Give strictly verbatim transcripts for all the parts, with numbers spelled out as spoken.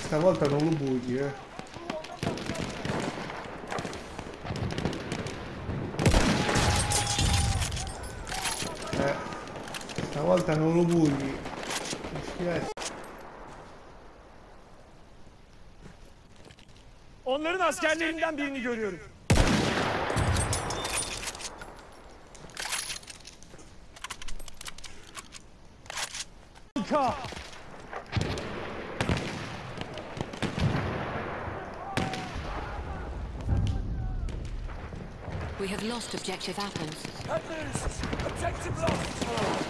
stavolta non lo bugli, eh. Eh, stavolta non lo bugli. Onların askerlerinden birini görüyorum. We have lost objective apples. Bad news. Objective lost.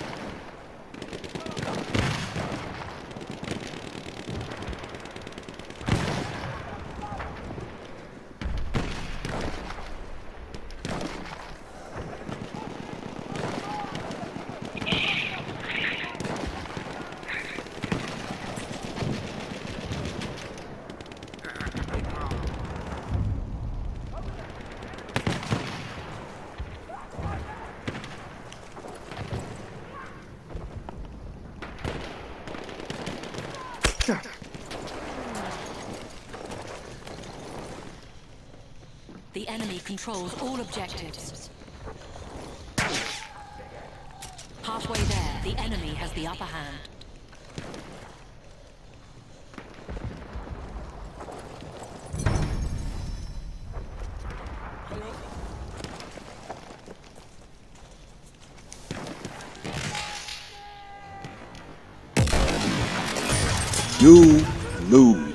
The enemy controls all objectives. Halfway there, the enemy has the upper hand. You lose.